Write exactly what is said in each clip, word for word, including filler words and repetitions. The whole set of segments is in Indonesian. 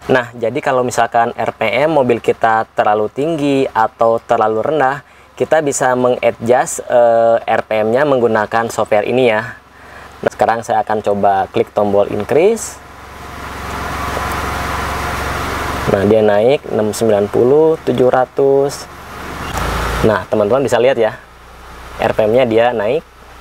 Nah, jadi kalau misalkan R P M mobil kita terlalu tinggi atau terlalu rendah, kita bisa mengadjust uh, R P M-nya menggunakan software ini ya. Nah, sekarang saya akan coba klik tombol increase. Nah, dia naik enam ratus sembilan puluh, tujuh ratus. Nah, teman-teman bisa lihat ya, R P M-nya dia naik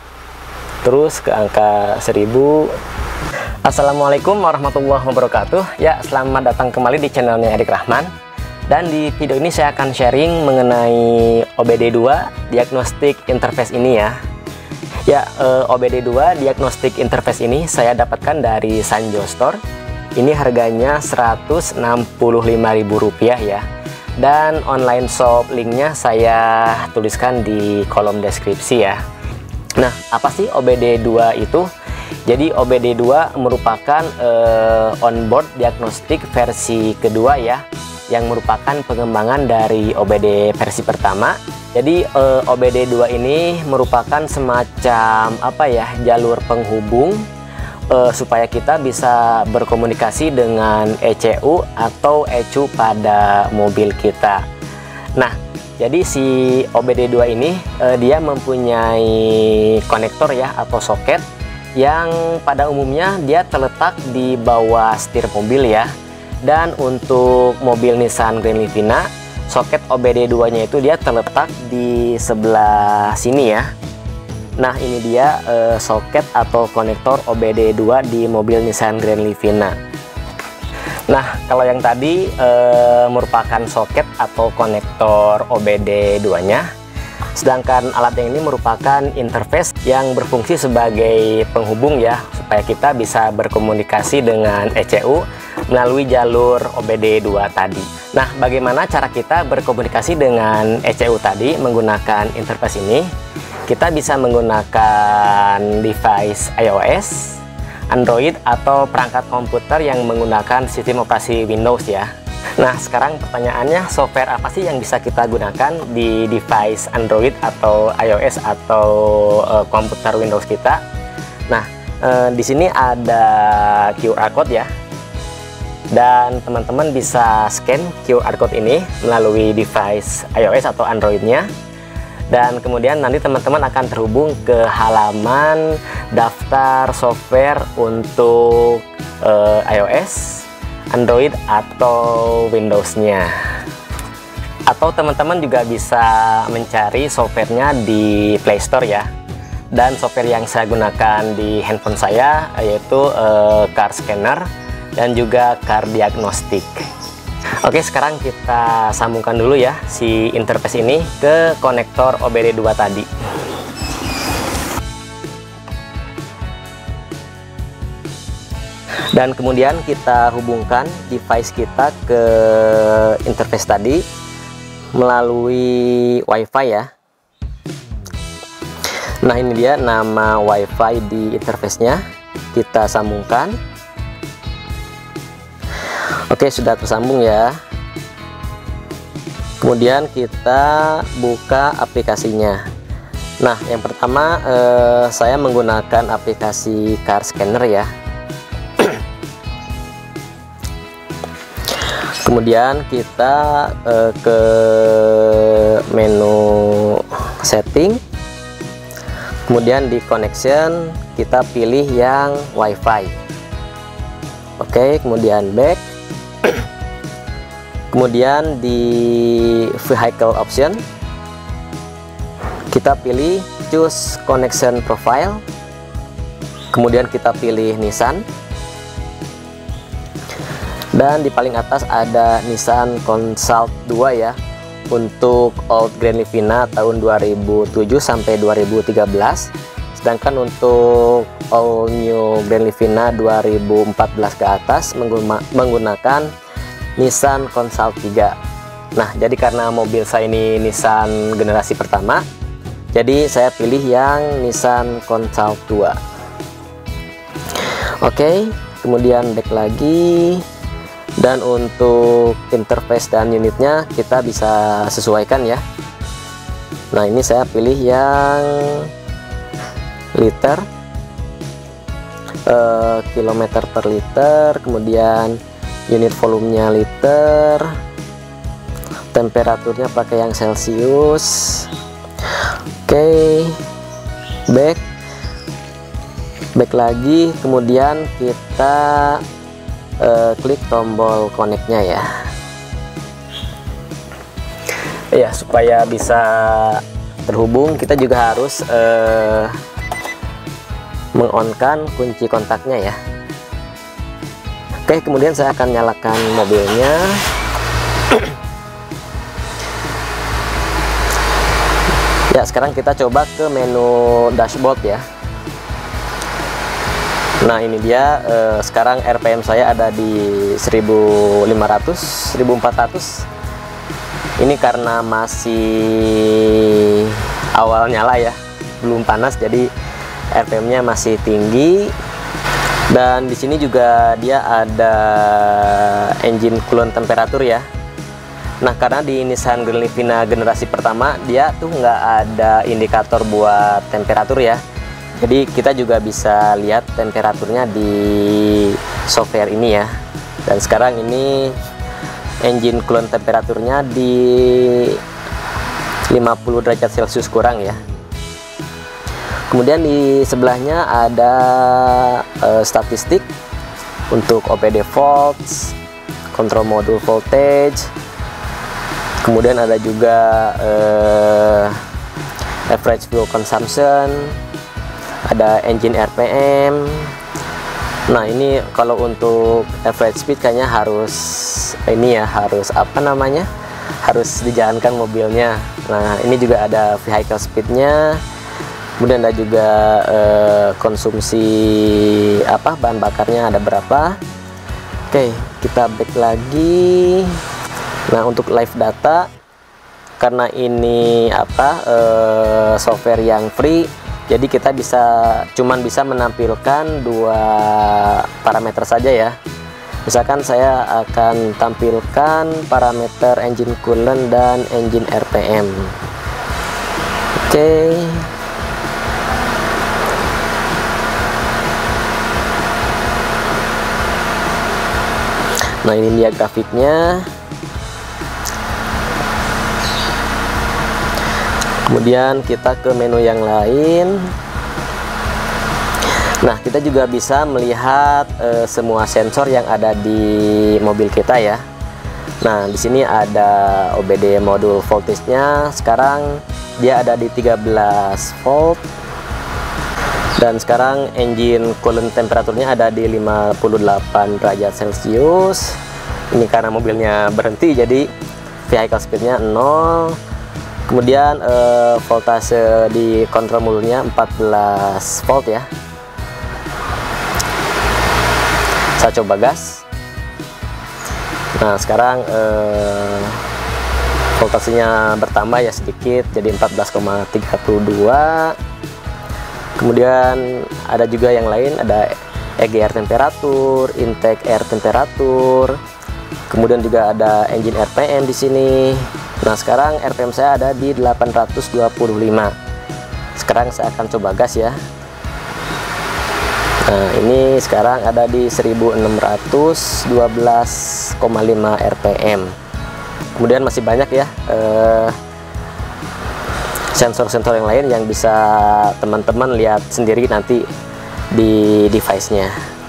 terus ke angka seribu. Assalamualaikum warahmatullahi wabarakatuh. Ya, selamat datang kembali di channelnya Erik Rahman. Dan di video ini saya akan sharing mengenai O B D dua Diagnostic Interface ini ya. Ya, eh, O B D dua Diagnostic Interface ini saya dapatkan dari Sanjo Store. Ini harganya seratus enam puluh lima ribu rupiah ya. Dan online shop linknya saya tuliskan di kolom deskripsi ya. Nah, apa sih O B D dua itu? Jadi O B D dua merupakan uh, onboard diagnostik versi kedua ya, yang merupakan pengembangan dari O B D versi pertama. Jadi uh, O B D dua ini merupakan semacam apa ya, jalur penghubung uh, supaya kita bisa berkomunikasi dengan E C U atau E C U pada mobil kita. Nah, jadi si O B D dua ini uh, dia mempunyai konektor ya atau soket yang pada umumnya dia terletak di bawah setir mobil ya. Dan untuk mobil Nissan Grand Livina, soket O B D dua nya itu dia terletak di sebelah sini ya. Nah, ini dia eh, soket atau konektor O B D dua di mobil Nissan Grand Livina. Nah, kalau yang tadi eh, merupakan soket atau konektor O B D dua nya, sedangkan alat yang ini merupakan interface yang berfungsi sebagai penghubung ya, supaya kita bisa berkomunikasi dengan E C U melalui jalur O B D dua tadi. Nah, bagaimana cara kita berkomunikasi dengan E C U tadi menggunakan interface ini? Kita bisa menggunakan device iOS, Android, atau perangkat komputer yang menggunakan sistem operasi Windows ya. Nah, sekarang pertanyaannya, software apa sih yang bisa kita gunakan di device Android atau iOS atau uh, komputer Windows kita? Nah, uh, di sini ada Q R code ya. Dan teman-teman bisa scan Q R code ini melalui device iOS atau Androidnya. Dan kemudian nanti teman-teman akan terhubung ke halaman daftar software untuk uh, iOS, Android, atau Windows-nya. Atau teman-teman juga bisa mencari softwarenya di Play Store ya. Dan software yang saya gunakan di handphone saya yaitu uh, Car Scanner dan juga Car Diagnostic. Oke, sekarang kita sambungkan dulu ya si interface ini ke konektor O B D dua tadi. Dan kemudian kita hubungkan device kita ke interface tadi melalui WiFi ya. Nah, ini dia nama WiFi di interface-nya. Kita sambungkan. Oke, sudah tersambung ya. Kemudian kita buka aplikasinya. Nah, yang pertama eh, saya menggunakan aplikasi Car Scanner ya. Kemudian kita eh, ke menu setting, kemudian di connection kita pilih yang WiFi. Oke, kemudian back, kemudian di vehicle option kita pilih choose connection profile, kemudian kita pilih Nissan. Dan di paling atas ada Nissan Consult dua ya, untuk Old Grand Livina tahun dua ribu tujuh sampai dua ribu tiga belas. Sedangkan untuk All New Grand Livina dua ribu empat belas ke atas menggunakan Nissan Consult tiga. Nah, jadi karena mobil saya ini Nissan generasi pertama, jadi saya pilih yang Nissan Consult dua. Oke, kemudian back lagi. Dan untuk interface dan unitnya kita bisa sesuaikan ya. Nah, ini saya pilih yang liter, eh, kilometer per liter, kemudian unit volumenya liter, temperaturnya pakai yang Celcius. Oke, back back lagi, kemudian kita uh, klik tombol connect-nya ya. Ya, supaya bisa terhubung kita juga harus uh, mengonkan kunci kontaknya ya. Oke, kemudian saya akan nyalakan mobilnya. Ya, sekarang kita coba ke menu dashboard ya. Nah, ini dia eh, sekarang R P M saya ada di seribu lima ratus, seribu empat ratus. Ini karena masih awal nyala ya, belum panas, jadi R P M-nya masih tinggi. Dan di sini juga dia ada engine coolant temperatur ya. Nah, karena di Nissan Grand Livina generasi pertama dia tuh nggak ada indikator buat temperatur ya. Jadi kita juga bisa lihat temperaturnya di software ini ya. Dan sekarang ini engine coolant temperaturnya di lima puluh derajat Celcius kurang ya. Kemudian di sebelahnya ada uh, statistik untuk O P D volts, control module voltage. Kemudian ada juga uh, average fuel consumption, ada engine R P M. Nah, ini kalau untuk average speed kayaknya harus ini ya, harus apa namanya, harus dijalankan mobilnya. Nah, ini juga ada vehicle speednya. Kemudian ada juga eh, konsumsi apa bahan bakarnya ada berapa. Oke, kita back lagi. Nah, untuk live data, karena ini apa eh, software yang free, jadi kita bisa cuman bisa menampilkan dua parameter saja ya. Misalkan saya akan tampilkan parameter engine coolant dan engine R P M. Oke. Nah, ini dia grafiknya. Kemudian kita ke menu yang lain. Nah, kita juga bisa melihat e, semua sensor yang ada di mobil kita ya. Nah, di sini ada O B D modul voltage-nya. Sekarang dia ada di tiga belas volt. Dan sekarang engine coolant temperaturnya ada di lima puluh delapan derajat Celcius. Ini karena mobilnya berhenti, jadi vehicle speednya nol. Kemudian eh, voltase di kontrol modulnya empat belas volt ya. Saya coba gas. Nah, sekarang eh, voltasenya bertambah ya sedikit, jadi empat belas koma tiga dua. Kemudian ada juga yang lain, ada E G R temperatur, intake air temperatur. Kemudian juga ada engine R P M di sini. Nah, sekarang R P M saya ada di delapan ratus dua puluh lima. Sekarang saya akan coba gas ya. Nah, ini sekarang ada di seribu enam ratus dua belas koma lima R P M. Kemudian masih banyak ya eh, sensor-sensor yang lain yang bisa teman-teman lihat sendiri nanti di device-nya.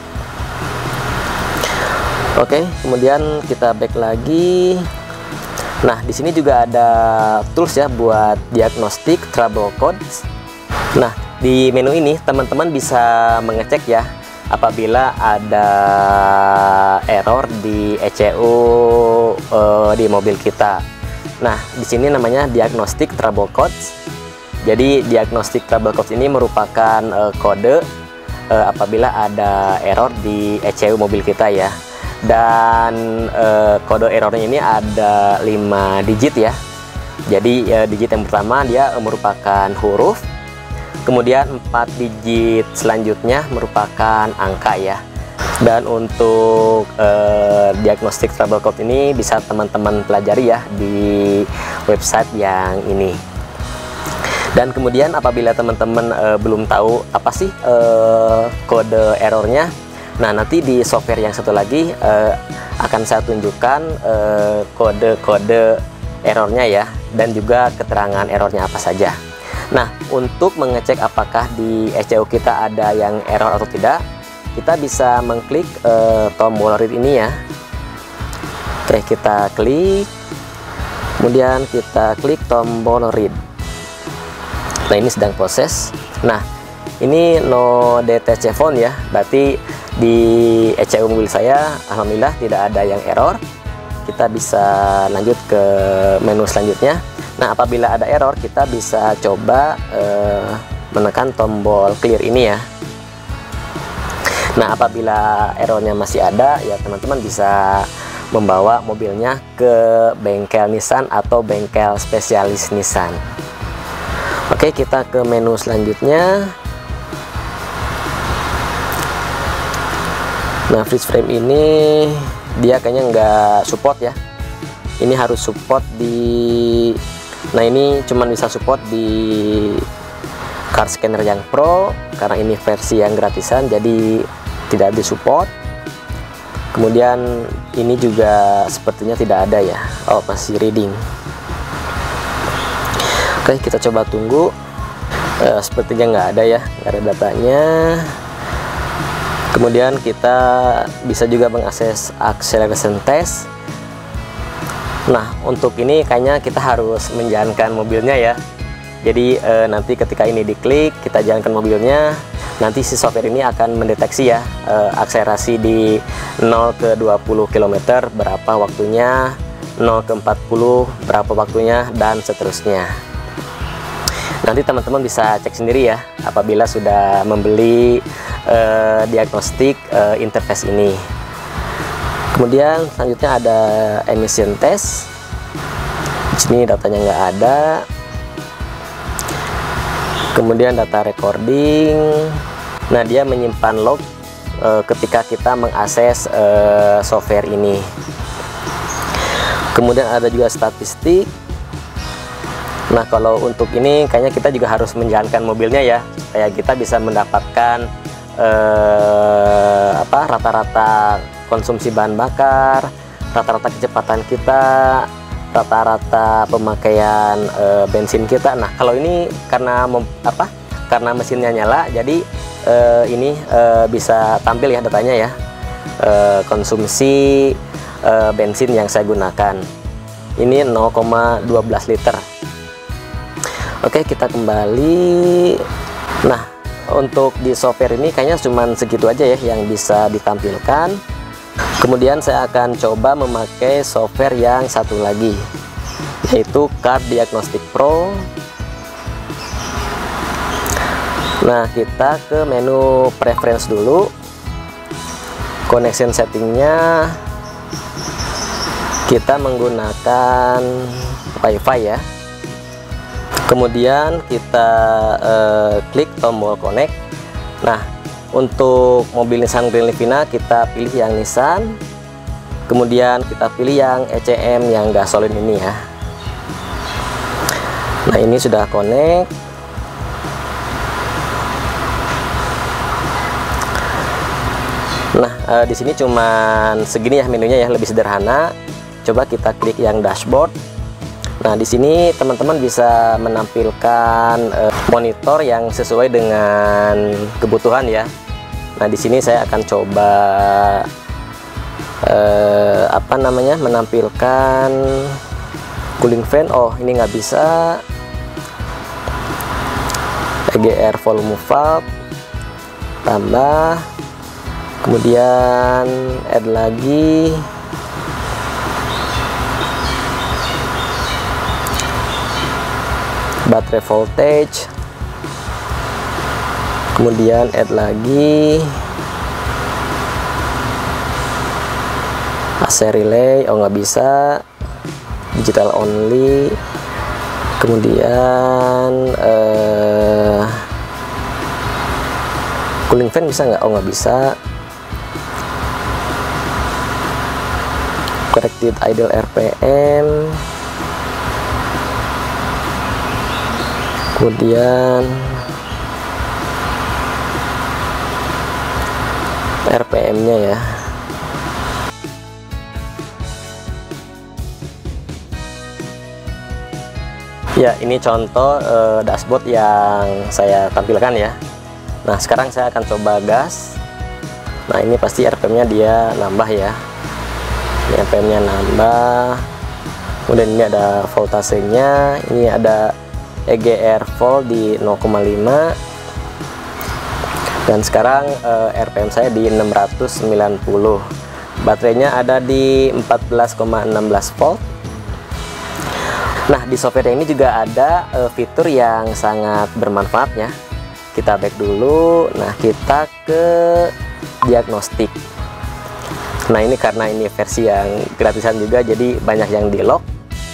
Oke, kemudian kita back lagi. Nah, di sini juga ada tools ya buat diagnostik trouble codes. Nah, di menu ini teman-teman bisa mengecek ya apabila ada error di E C U uh, di mobil kita. Nah, di sini namanya diagnostic trouble codes. Jadi diagnostic trouble codes ini merupakan uh, kode uh, apabila ada error di E C U mobil kita ya. Dan uh, kode errornya ini ada lima digit ya. Jadi uh, digit yang pertama dia merupakan huruf. Kemudian empat digit selanjutnya merupakan angka ya. Dan untuk eh, diagnostik trouble code ini bisa teman-teman pelajari ya di website yang ini. Dan kemudian apabila teman-teman eh, belum tahu apa sih eh, kode errornya, Nah, nanti di software yang satu lagi eh, akan saya tunjukkan kode-kode eh, errornya ya, dan juga keterangan errornya apa saja. Nah, untuk mengecek apakah di E C U kita ada yang error atau tidak, kita bisa mengklik eh, tombol read ini ya. Oke, kita klik, kemudian kita klik tombol read. Nah, ini sedang proses. Nah, ini no D T C phone ya, berarti di E C U mobil saya alhamdulillah tidak ada yang error. Kita bisa lanjut ke menu selanjutnya. Nah, apabila ada error, kita bisa coba eh, menekan tombol clear ini ya. Nah, apabila errornya masih ada, ya teman-teman bisa membawa mobilnya ke bengkel Nissan atau bengkel spesialis Nissan. Oke, kita ke menu selanjutnya. Nah, freeze frame ini dia kayaknya nggak support ya. Ini harus support di, nah ini cuman bisa support di Car Scanner yang Pro karena ini versi yang gratisan, jadi tidak disupport. Kemudian ini juga sepertinya tidak ada ya. Oh, masih reading. Oke, kita coba tunggu. Eh, sepertinya nggak ada ya, nggak ada datanya. Kemudian kita bisa juga mengakses acceleration test. Nah, untuk ini kayaknya kita harus menjalankan mobilnya ya. Jadi eh, nanti ketika ini diklik, kita jalankan mobilnya, nanti si software ini akan mendeteksi ya eh, akselerasi di nol ke dua puluh kilometer berapa waktunya, nol ke empat puluh berapa waktunya, dan seterusnya. Nanti teman-teman bisa cek sendiri ya apabila sudah membeli eh, diagnostik eh, interface ini. Kemudian selanjutnya ada emission test. Di sini datanya nggak ada. Kemudian data recording. Nah, dia menyimpan log e, ketika kita mengakses e, software ini. Kemudian ada juga statistik. Nah, kalau untuk ini kayaknya kita juga harus menjalankan mobilnya ya, supaya kita bisa mendapatkan e, apa rata-rata konsumsi bahan bakar, rata-rata kecepatan kita, rata-rata pemakaian e, bensin kita. Nah, kalau ini karena mem, apa? Karena mesinnya nyala, jadi e, ini e, bisa tampil ya datanya ya. E, konsumsi e, bensin yang saya gunakan. Ini nol koma satu dua liter. Oke, kita kembali. Nah, untuk di software ini kayaknya cuman segitu aja ya yang bisa ditampilkan. Kemudian saya akan coba memakai software yang satu lagi, yaitu Car Diagnostic Pro. Nah, kita ke menu preference dulu. Connection settingnya kita menggunakan Wi-Fi ya. Kemudian kita eh, klik tombol connect. Nah, untuk mobil Nissan Grand Livina kita pilih yang Nissan. Kemudian kita pilih yang E C M yang gasolin ini ya. Nah, ini sudah connect. Nah, eh, di sini cuman segini ya menunya ya, lebih sederhana. Coba kita klik yang dashboard. Nah, di sini teman-teman bisa menampilkan eh, monitor yang sesuai dengan kebutuhan ya. Nah, di sini saya akan coba eh, apa namanya menampilkan cooling fan. Oh, ini nggak bisa. E G R volume valve tambah, kemudian add lagi. Baterai voltage, kemudian add lagi A C relay. Oh, nggak bisa, digital only. Kemudian eh, cooling fan bisa nggak? Oh, nggak bisa. Corrected idle R P M. Kemudian R P M-nya ya. Ya, ini contoh eh, dashboard yang saya tampilkan ya. Nah, sekarang saya akan coba gas. Nah, ini pasti R P M-nya dia nambah ya. Ini R P M-nya nambah. Kemudian ini ada voltasenya, ini ada E G R volt di nol koma lima. Dan sekarang eh, R P M saya di enam ratus sembilan puluh. Baterainya ada di empat belas koma satu enam volt. Nah, di software ini juga ada uh, fitur yang sangat bermanfaat ya. Kita back dulu. Nah, kita ke diagnostik. Nah, ini karena ini versi yang gratisan juga, jadi banyak yang di lock.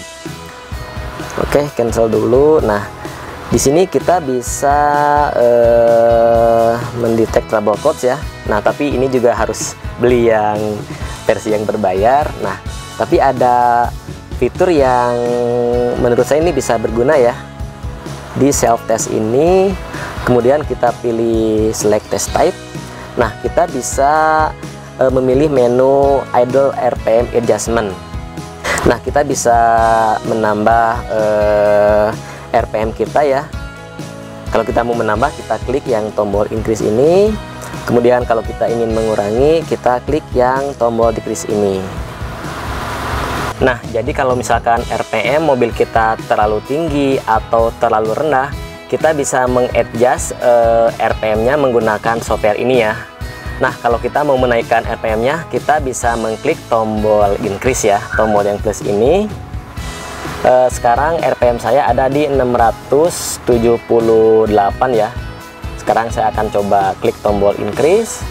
Oke, cancel dulu. Nah, di sini kita bisa uh, mendetek trouble codes ya. Nah, tapi ini juga harus beli yang versi yang berbayar. Nah, tapi ada fitur yang menurut saya ini bisa berguna ya. Di self test ini, kemudian kita pilih select test type. Nah, kita bisa e, memilih menu idle R P M adjustment. Nah, kita bisa menambah e, R P M kita ya. Kalau kita mau menambah, kita klik yang tombol increase ini. Kemudian kalau kita ingin mengurangi, kita klik yang tombol decrease ini. Nah, jadi kalau misalkan R P M mobil kita terlalu tinggi atau terlalu rendah, kita bisa mengadjust uh, R P M-nya menggunakan software ini ya. Nah, kalau kita mau menaikkan R P M-nya, kita bisa mengklik tombol increase ya, tombol yang plus ini. Uh, sekarang R P M saya ada di enam ratus tujuh puluh delapan ya. Sekarang saya akan coba klik tombol increase.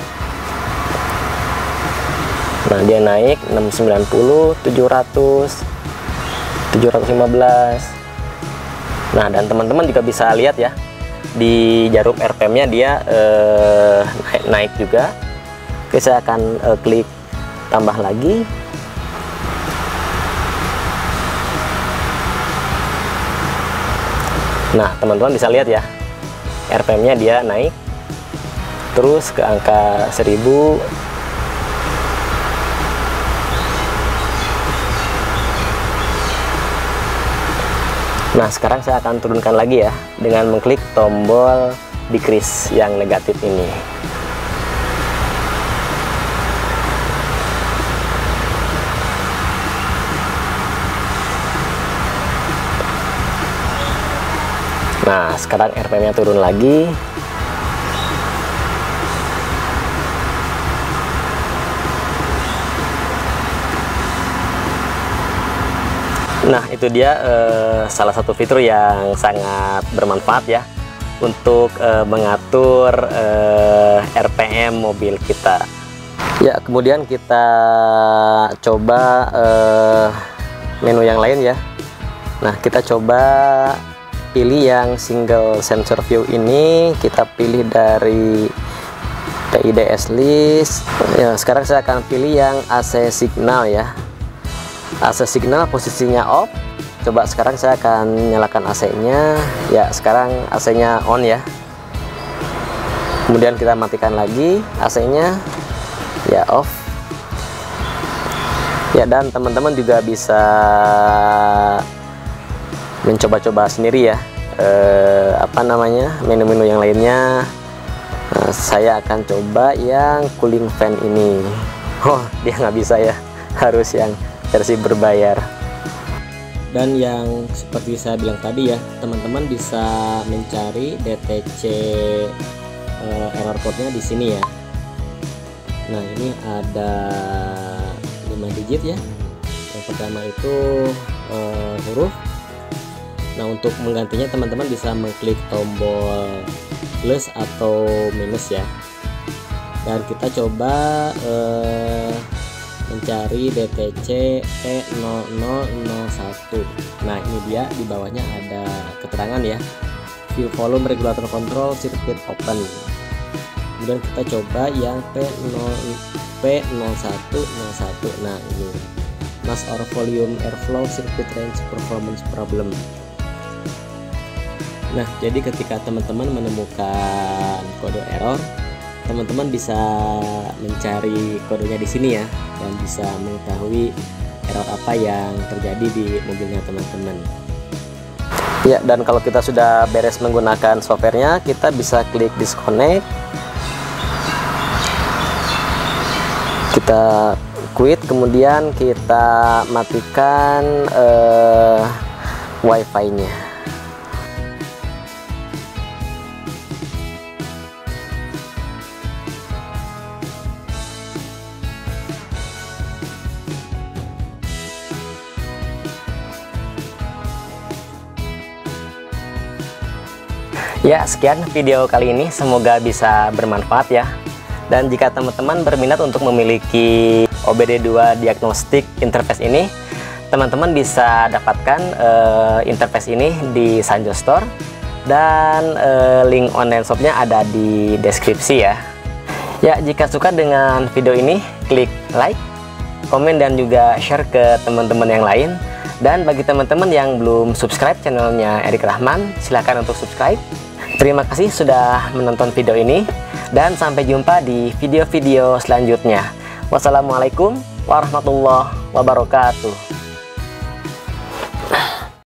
Nah, dia naik enam ratus sembilan puluh, tujuh ratus, tujuh ratus lima belas. Nah, dan teman-teman juga bisa lihat ya, di jarum R P M-nya dia eh, naik, naik juga. Oke, saya akan eh, klik tambah lagi. Nah, teman-teman bisa lihat ya, R P M-nya dia naik terus ke angka seribu. Nah, sekarang saya akan turunkan lagi ya dengan mengklik tombol decrease yang negatif ini. Nah, sekarang R P M-nya turun lagi. Nah, itu dia eh, salah satu fitur yang sangat bermanfaat ya untuk eh, mengatur eh, R P M mobil kita. Ya, kemudian kita coba eh, menu yang lain ya. Nah, kita coba pilih yang single sensor view ini. Kita pilih dari T I D S list. Ya, sekarang saya akan pilih yang A C signal ya. A C signal posisinya off. Coba sekarang saya akan nyalakan A C-nya. Ya, sekarang A C-nya on ya. Kemudian kita matikan lagi A C-nya. Ya, off. Ya, dan teman-teman juga bisa mencoba-coba sendiri ya. Eh, apa namanya? Menu-menu yang lainnya. Nah, saya akan coba yang cooling fan ini. Oh, dia nggak bisa ya. Harus yang versi berbayar. Dan yang seperti saya bilang tadi ya, teman-teman bisa mencari D T C uh, error code-nya di sini ya. Nah, ini ada lima digit ya. Yang pertama itu uh, huruf. Nah, untuk menggantinya teman-teman bisa mengklik tombol plus atau minus ya. Dan kita coba uh, mencari D T C P nol nol nol satu. Nah, ini dia, di bawahnya ada keterangan ya, view volume regulator control circuit open. Kemudian kita coba yang P nol satu nol satu. Nah, ini mass or volume airflow circuit range performance problem. Nah, jadi ketika teman-teman menemukan kode error, teman-teman bisa mencari kodenya di sini ya, dan bisa mengetahui error apa yang terjadi di mobilnya teman-teman. Ya, dan kalau kita sudah beres menggunakan softwarenya, kita bisa klik disconnect, kita quit, kemudian kita matikan uh, wifi-nya. Ya, sekian video kali ini, semoga bisa bermanfaat ya. Dan jika teman-teman berminat untuk memiliki O B D dua Diagnostic Interface ini, teman-teman bisa dapatkan uh, interface ini di Sanjo Store, dan uh, link online shopnya ada di deskripsi ya. Ya, jika suka dengan video ini, klik like, komen, dan juga share ke teman-teman yang lain. Dan bagi teman-teman yang belum subscribe channelnya Erik Rahman, silahkan untuk subscribe. Terima kasih sudah menonton video ini, dan sampai jumpa di video-video selanjutnya. Wassalamualaikum warahmatullahi wabarakatuh.